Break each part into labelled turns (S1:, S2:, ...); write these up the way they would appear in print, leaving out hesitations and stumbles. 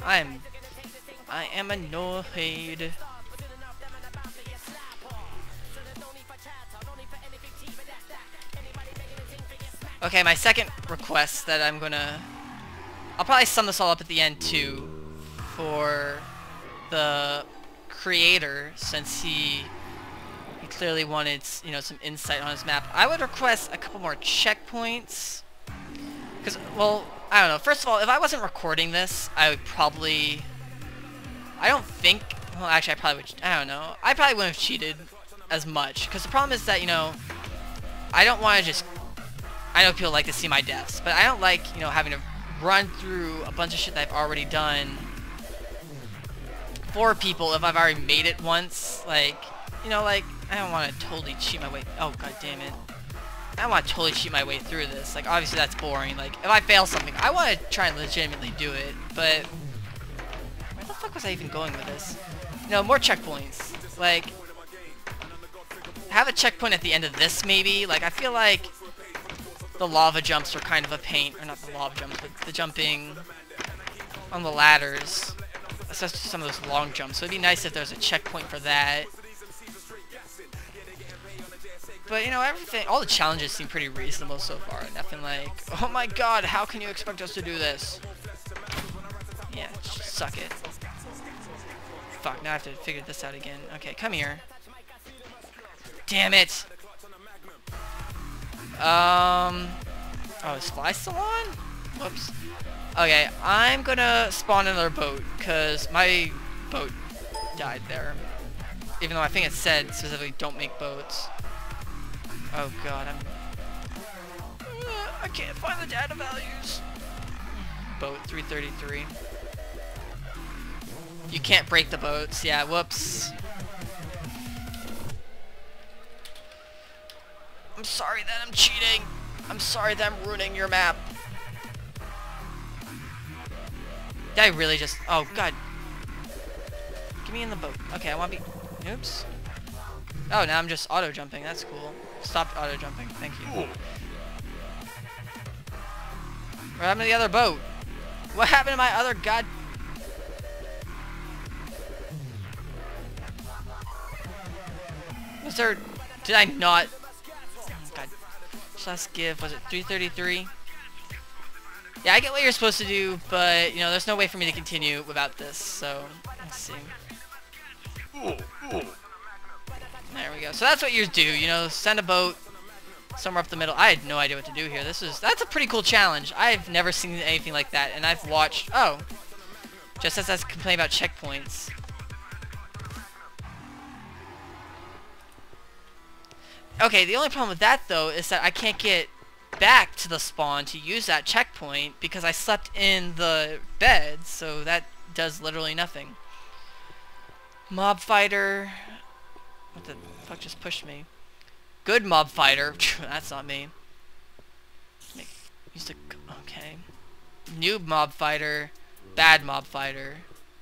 S1: I am annoyed. Okay, my second request that I'll probably sum this all up at the end too, for the creator, since he clearly wanted, you know, some insight on his map. I would request a couple more checkpoints, because, well, I don't know. First of all, if I wasn't recording this, I would probably, I don't think, well, actually, I probably would, I don't know. I probably wouldn't have cheated as much, because the problem is that, you know, I don't want to just, I know people like to see my deaths, but I don't like, you know, having to run through a bunch of shit that I've already done for people if I've already made it once. Like, you know, like, I don't want to totally cheat my way, oh, god damn it. I don't want to totally cheat my way through this. Like, obviously that's boring. Like, if I fail something, I want to try and legitimately do it, but where the fuck was I even going with this? You know, more checkpoints. Like, have a checkpoint at the end of this, maybe. Like, I feel like the lava jumps are kind of a pain, or not the lava jumps, but the jumping on the ladders, especially some of those long jumps. So it'd be nice if there's a checkpoint for that. But, you know, everything, all the challenges seem pretty reasonable so far. Nothing like, oh my god, how can you expect us to do this? Yeah, just suck it. Fuck, now I have to figure this out again. Okay, come here. Damn it! Oh, is Fly still on? Whoops. Okay, I'm gonna spawn another boat, because my boat died there. Even though I think it said specifically don't make boats. Oh god, I can't find the data values. Boat 333. You can't break the boats. Yeah, whoops. I'm sorry that I'm cheating. I'm sorry that I'm ruining your map. Did I really just... Oh, god. Get me in the boat. Okay, I want to be... Oops. Oh, now I'm just auto-jumping. That's cool. Stopped auto-jumping. Thank you. What happened to the other boat? What happened to my other god... Was there... Did I not... Last give, was it 333? Yeah, I get what you're supposed to do, but, you know, there's no way for me to continue without this, so, let's see. There we go. So that's what you do, you know, send a boat somewhere up the middle. I had no idea what to do here. That's a pretty cool challenge. I've never seen anything like that, and I've watched, oh, just as I was complaining about checkpoints. Okay, the only problem with that, though, is that I can't get back to the spawn to use that checkpoint because I slept in the bed, so that does literally nothing. Mob fighter. What the fuck just pushed me? Good mob fighter. That's not me. Okay. Noob mob fighter. Bad mob fighter.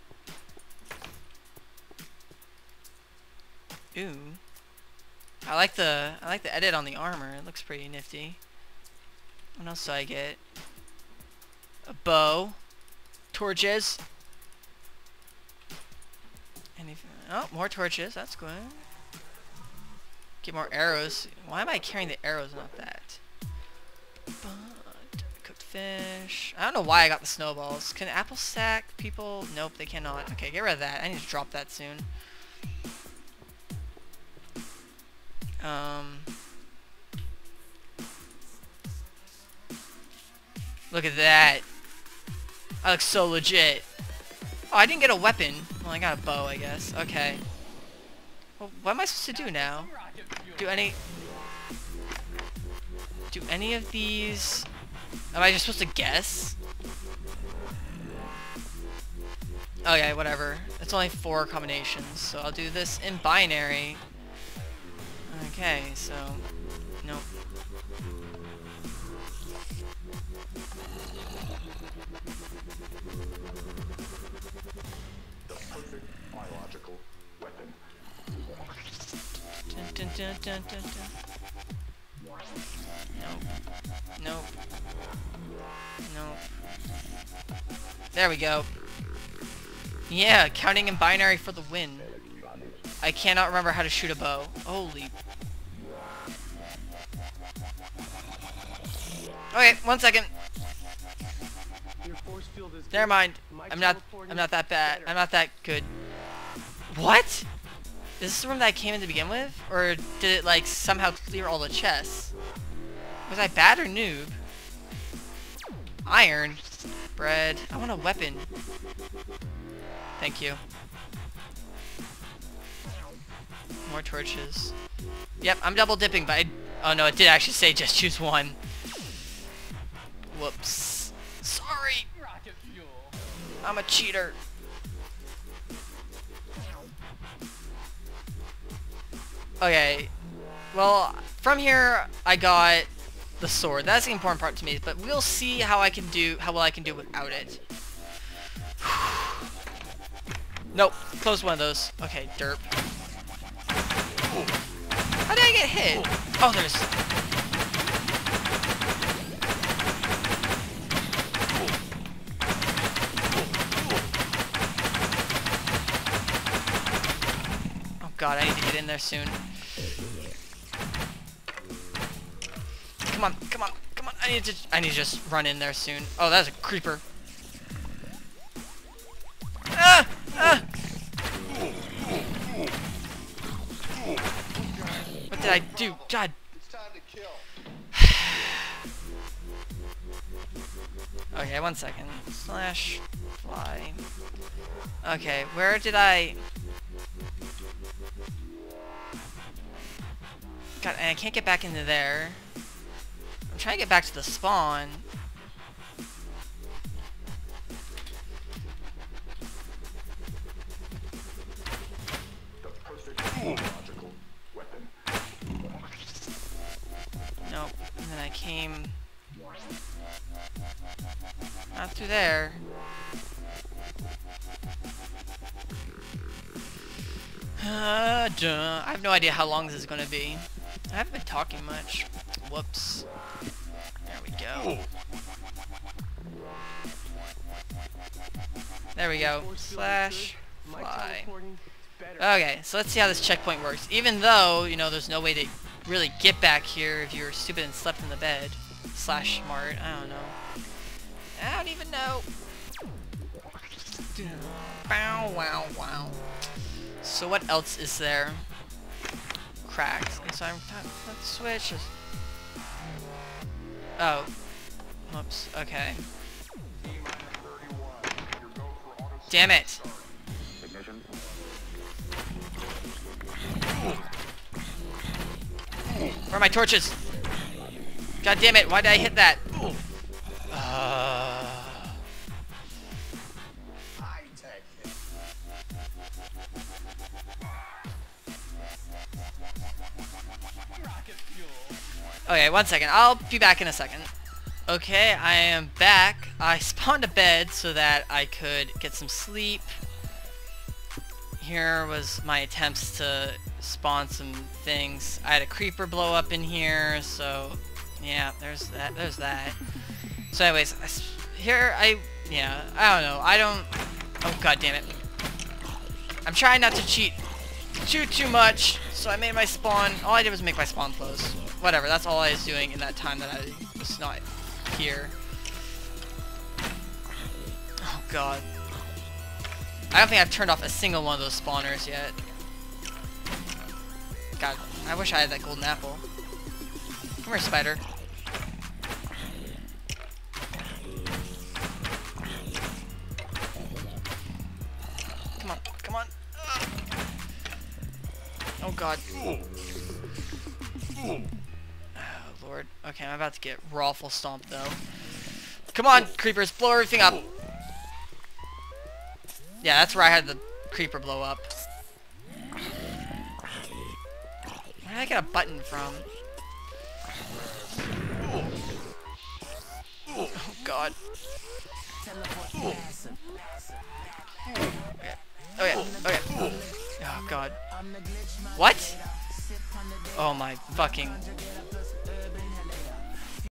S1: Ooh. I like the edit on the armor. It looks pretty nifty. What else do I get? A bow, torches. Anything? Oh, more torches. That's good. Get more arrows. Why am I carrying the arrows, not that? But cooked fish. I don't know why I got the snowballs. Can apple stack people? Nope, they cannot. Okay, get rid of that. I need to drop that soon. Look at that. I look so legit. Oh, I didn't get a weapon. Well, I got a bow, I guess. Okay. Well, what am I supposed to do now? Do any of these... Am I just supposed to guess? Okay, whatever. It's only 4 combinations, so I'll do this in binary. Okay, so... Nope.
S2: The perfect biological weapon.
S1: Dun, dun, dun, dun, dun, dun. Nope. Nope. Nope. There we go. Yeah, counting in binary for the win. I cannot remember how to shoot a bow. Holy. Okay, 1 second. Never mind. I'm not that bad. I'm not that good. What? Is this the room that I came in to begin with? Or did it like somehow clear all the chests? Was I bad or noob? Iron. Bread. I want a weapon. Thank you. More torches. Yep, I'm double dipping, but oh no, it did actually say just choose one. Whoops. Sorry. I'm a cheater. Okay. Well, from here I got the sword. That's the important part to me, but we'll see how well I can do without it. Nope. Close one of those. Okay, derp. How did I get hit? Oh, there's... Oh god, I need to get in there soon. Come on, come on, come on. I need to just run in there soon. Oh, that's a creeper. Ah! Ah! What did I do? God.
S2: It's time to kill.
S1: Okay, 1 second. Slash fly. Okay, where did I... God, and I can't get back into there. I'm trying to get back to the spawn.
S2: The perfect logical weapon.
S1: Nope. And then I came... Not through there. Duh. I have no idea how long this is gonna be. I haven't been talking much. Whoops. There we go. There we go. Slash fly. Okay, so let's see how this checkpoint works. Even though, you know, there's no way to really get back here if you're stupid and slept in the bed. Slash smart. I don't know. I don't even know. Bow, wow, wow. So what else is there? Cracks. And so let's switch. Oh. Whoops. Okay. Damn it. Where are my torches? God damn it, why did I hit that? Okay, 1 second. I'll be back in a second. Okay, I am back. I spawned a bed so that I could get some sleep. Here was my attempts to spawn some things. I had a creeper blow up in here, so yeah, there's that. So anyways, I don't know. Oh god damn it. I'm trying not to cheat too much, so I made my spawn. All I did was make my spawn close. Whatever, that's all I was doing in that time that I was not here. Oh god. I don't think I've turned off a single one of those spawners yet. God, I wish I had that golden apple. Come here, spider. Come on, come on. Oh god. Oh lord. Okay, I'm about to get rawful stomped though. Come on, creepers, blow everything up. Yeah, that's where I had the creeper blow up. Where did I get a button from? Oh god. Okay. Oh god. What? Oh my fucking...